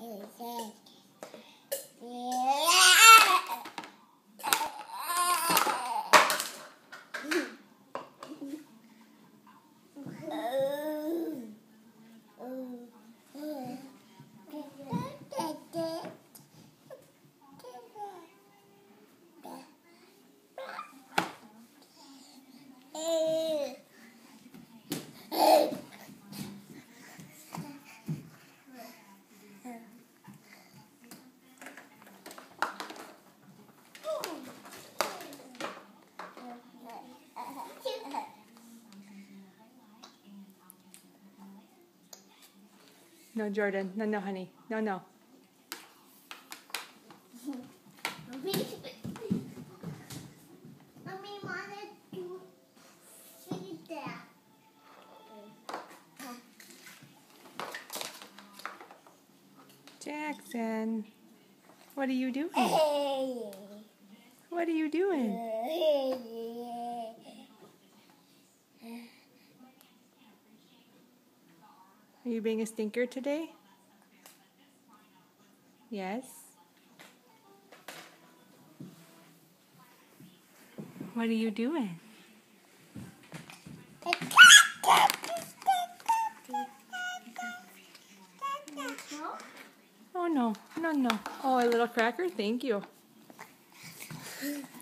No, Jordan. No, no, honey. No, no. Mommy wanted to see that. Jackson, what are you doing? What are you doing? Are you being a stinker today? Yes. What are you doing? Oh no, no, no. Oh, a little cracker? Thank you.